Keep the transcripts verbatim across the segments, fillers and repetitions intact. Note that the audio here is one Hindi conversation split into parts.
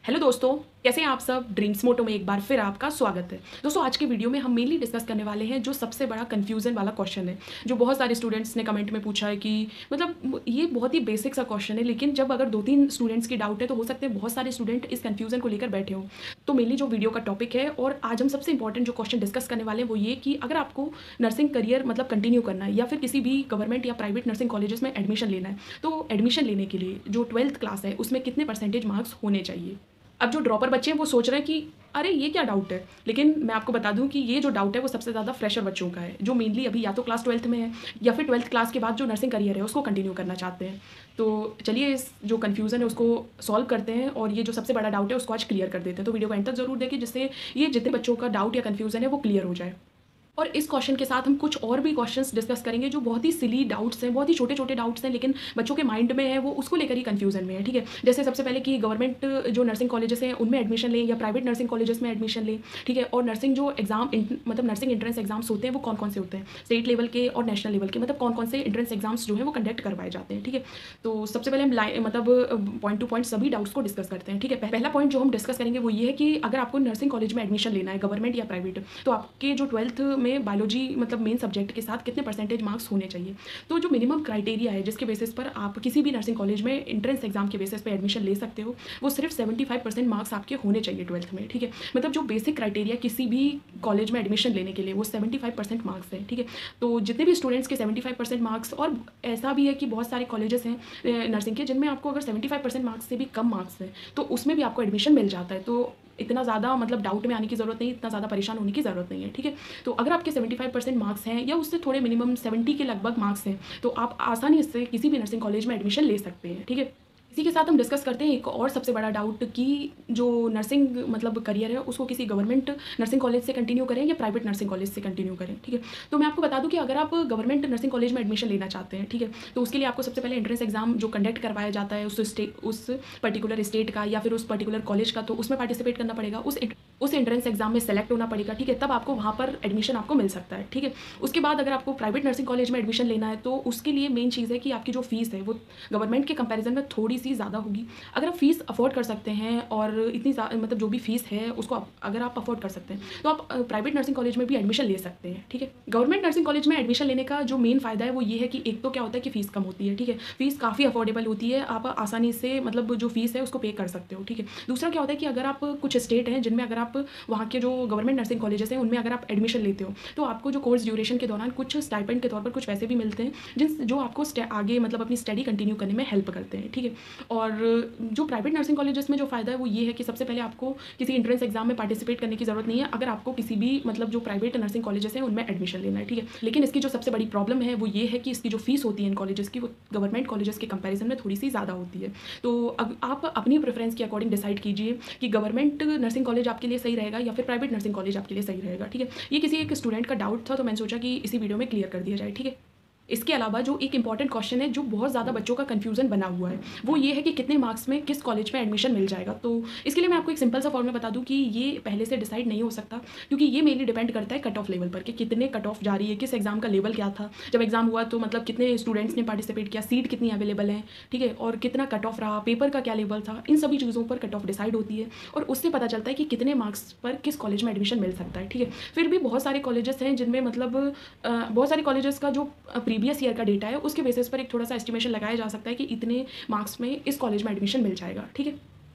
हेलो दोस्तों, कैसे हैं आप सब। ड्रीम्स मोटो में एक बार फिर आपका स्वागत है। दोस्तों आज के वीडियो में हम मेनली डिस्कस करने वाले हैं जो सबसे बड़ा कन्फ्यूज़न वाला क्वेश्चन है, जो बहुत सारे स्टूडेंट्स ने कमेंट में पूछा है कि मतलब ये बहुत ही बेसिक सा क्वेश्चन है, लेकिन जब अगर दो तीन स्टूडेंट्स की डाउट है तो हो सकते हैं बहुत सारे स्टूडेंट इस कन्फ्यूज़न को लेकर बैठे हों। तो मेनली जो वीडियो का टॉपिक है और आज हम सबसे इंपॉर्टेंट जो क्वेश्चन डिस्कस करने वाले हैं वो ये कि अगर आपको नर्सिंग करियर मतलब कंटिन्यू करना है या फिर किसी भी गवर्नमेंट या प्राइवेट नर्सिंग कॉलेजेस में एडमिशन लेना है, तो एडमिशन लेने के लिए जो ट्वेल्थ क्लास है उसमें कितने परसेंटेज मार्क्स होने चाहिए। अब जो ड्रॉपर बच्चे हैं वो सोच रहे हैं कि अरे ये क्या डाउट है, लेकिन मैं आपको बता दूं कि ये जो डाउट है वो सबसे ज़्यादा फ्रेशर बच्चों का है, जो मेनली अभी या तो क्लास ट्वेल्थ में है या फिर ट्वेल्थ क्लास के बाद जो नर्सिंग करियर है उसको कंटिन्यू करना चाहते हैं। तो चलिए इस जो कन्फ्यूज़न है उसको सॉल्व करते हैं और ये जो सबसे बड़ा डाउट है उसको आज क्लियर कर देते हैं। तो वीडियो को एंड तक जरूर देखें जिससे ये जितने बच्चों का डाउट या कन्फ्यूज़न है वो क्लियर हो जाए। और इस क्वेश्चन के साथ हम कुछ और भी क्वेश्चंस डिस्कस करेंगे जो बहुत ही सिली डाउट्स हैं, बहुत ही छोटे छोटे डाउट्स हैं, लेकिन बच्चों के माइंड में है वो उसको लेकर ही कंफ्यूजन में है। ठीक है, जैसे सबसे पहले कि गवर्नमेंट जो नर्सिंग कॉलेजेस हैं उनमें एडमिशन लें या प्राइवेट नर्सिंग कॉलेजेस में एडमिशन लें। ठीक है, और नर्सिंग जो एग्जाम मतलब नर्सिंग एंट्रेंस एग्जाम्स होते हैं वो कौन कौन से होते हैं, स्टेट लेवल के और नेशनल लेवल के, मतलब कौन कौन से एंट्रेंस एग्जाम्स जो है वो कंडक्ट करवाए जाते हैं। ठीक है, तो सबसे पहले हम मतलब पॉइंट टू पॉइंट सभी डाउट्स को डिस्कस करते हैं। ठीक है, पहला पॉइंट जो हम डिस्कस करेंगे वो ये है कि अगर आपको नर्सिंग कॉलेज में एडमिशन लेना है गवर्नमेंट या प्राइवेट, तो आपके जो ट्वेल्थ में बायोलॉजी मतलब मेन सब्जेक्ट के साथ कितने परसेंटेज मार्क्स होने चाहिए। तो जो मिनिमम क्राइटेरिया है जिसके बेसिस पर आप किसी भी नर्सिंग कॉलेज में एंट्रेंस एग्जाम के बेसिस पर एडमिशन ले सकते हो वो सिर्फ सेवेंटी फाइव परसेंट मार्क्स आपके होने चाहिए ट्वेल्थ में। ठीक है, मतलब जो बेसिक क्राइटेरिया किसी भी कॉलेज में एडमिशन लेने के लिए वो सेवेंटी फाइव परसेंट मार्क्स है। ठीक है, तो जितने भी स्टूडेंट्स के सेवेंटी फाइव परसेंट मार्क्स, और ऐसा भी है कि बहुत सारे कॉलेजेस हैं नर्सिंग के जिनमें आपको अगर सेवेंटी फाइव परसेंट मार्क्स से भी कम मार्क्स हैं तो उसमें भी आपको एडमिशन मिल जाता है। तो इतना ज़्यादा मतलब डाउट में आने की ज़रूरत नहीं, इतना ज़्यादा परेशान होने की ज़रूरत नहीं है। ठीक है, तो अगर आपके सेवेंटी फाइव परसेंट मार्क्स हैं या उससे थोड़े मिनिमम सेवेंटी के लगभग मार्क्स हैं तो आप आसानी से किसी भी नर्सिंग कॉलेज में एडमिशन ले सकते हैं। ठीक है, इसी के साथ हम डिस्कस करते हैं एक और सबसे बड़ा डाउट कि जो नर्सिंग मतलब करियर है उसको किसी गवर्नमेंट नर्सिंग कॉलेज से कंटिन्यू करें या प्राइवेट नर्सिंग कॉलेज से कंटिन्यू करें। ठीक है, तो मैं आपको बता दूं कि अगर आप गवर्नमेंट नर्सिंग कॉलेज में एडमिशन लेना चाहते हैं, ठीक है, तो उसके लिए आपको सबसे पहले एंट्रेंस एग्जाम जो कंडक्ट करवाया जाता है उस स्टेट उस पर्टिकुलर स्टेट का या फिर उस पर्टिकुलर कॉलेज का, तो उसमें पार्टिसिपेट करना पड़ेगा, उस उस एंट्रेंस एग्जाम में सेलेक्ट होना पड़ेगा। ठीक है, तब आपको वहाँ पर एडमिशन आपको मिल सकता है। ठीक है, उसके बाद अगर आपको प्राइवेट नर्सिंग कॉलेज में एडमिशन लेना है तो उसके लिए मेन चीज़ है कि आपकी जो फीस है वो गवर्नमेंट के कंपैरिजन में थोड़ी सी ज़्यादा होगी। अगर आप फीस अफोर्ड कर सकते हैं और इतनी मतलब जो भी फीस है उसको आप, अगर आप अफोर्ड कर सकते हैं तो आप प्राइवेट नर्सिंग कॉलेज में भी एडमिशन ले सकते हैं। ठीक है, गवर्नमेंट नर्सिंग कॉलेज में एडमिशन लेने का जो मेन फ़ायदा है वो ये है कि एक तो क्या होता है कि फ़ीस कम होती है। ठीक है, फीस काफ़ी अफोर्डेबल होती है, आप आसानी से मतलब जो फीस है उसको पे कर सकते हो। ठीक है, दूसरा क्या होता है कि अगर आप कुछ स्टेट हैं जिनमें अगर आप वहाँ के जो गवर्नमेंट नर्सिंग कॉलेजेस हैं उनमें अगर आप एडमिशन लेते हो तो आपको जो कोर्स ड्यूरेशन के दौरान कुछ स्टाइपेंड के तौर पर कुछ पैसे भी मिलते हैं जिन जो आपको आगे मतलब अपनी स्टडी कंटिन्यू करने में हेल्प करते हैं। ठीक है, और जो प्राइवेट नर्सिंग कॉलेजेस में जो फ़ायदा है वो ये है कि सबसे पहले आपको किसी एंट्रेंस एग्जाम में पार्टिसिपेट करने की ज़रूरत नहीं है अगर आपको किसी भी मतलब जो प्राइवेट नर्सिंग कॉलेजेस हैं उनमें एडमिशन लेना है। ठीक है, लेकिन इसकी जो सबसे बड़ी प्रॉब्लम है वो ये है कि इसकी जो फीस होती है इन कॉलेजेस की वो गवर्नमेंट कॉलेजेस के कंपैरिजन में थोड़ी सी ज़्यादा होती है। तो अब आप अपनी प्रेफरेंस के अकॉर्डिंग डिसाइड कीजिए कि गवर्नमेंट नर्सिंग कॉलेज आपके लिए सही रहेगा या फिर प्राइवेट नर्सिंग कॉलेज आपके लिए सही रहेगा। ठीक है, ये किसी एक स्टूडेंट का डाउट था तो मैंने सोचा कि इसी वीडियो में क्लियर कर दिया जाए। ठीक है, इसके अलावा जो एक इंपॉर्टेंट क्वेश्चन है जो बहुत ज़्यादा बच्चों का कंफ्यूजन बना हुआ है वो ये है कि कितने मार्क्स में किस कॉलेज में एडमिशन मिल जाएगा। तो इसके लिए मैं आपको एक सिंपल सा फॉर्मूला बता दूं कि ये पहले से डिसाइड नहीं हो सकता, क्योंकि ये मेनली डिपेंड करता है कट ऑफ लेवल पर कि कितने कट ऑफ जा रही है, किस एग्जाम का लेवल क्या था जब एग्जाम हुआ, तो मतलब कितने स्टूडेंट्स ने पार्टिसिपेट किया, सीट कितनी अवेलेबल है, ठीक है, और कितना कट ऑफ रहा, पेपर का क्या लेवल था, इन सभी चीज़ों पर कट ऑफ डिसाइड होती है और उससे पता चलता है कि कितने मार्क्स पर किस कॉलेज में एडमिशन मिल सकता है। ठीक है, फिर भी बहुत सारे कॉलेजेस हैं जिनमें मतलब बहुत सारे कॉलेजेस का जो प्रीवियस ईयर का डेटा है उसके बेसिस पर एक थोड़ा सा एस्टिमेशन लगाया जा सकता है कि इतने मार्क्स में इस कॉलेज में एडमिशन मिल जाएगा। ठीक है,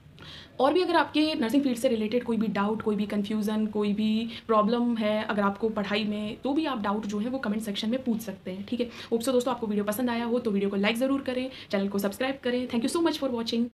और भी अगर आपके नर्सिंग फील्ड से रिलेटेड कोई भी डाउट, कोई भी कन्फ्यूज़न, कोई भी प्रॉब्लम है अगर आपको पढ़ाई में, तो भी आप डाउट जो है वो कमेंट सेक्शन में पूछ सकते हैं। ठीक है, होप सो दोस्तों आपको वीडियो पसंद आया हो तो वीडियो को लाइक ज़रूर करें, चैनल को सब्सक्राइब करें। Thank you so much for watching.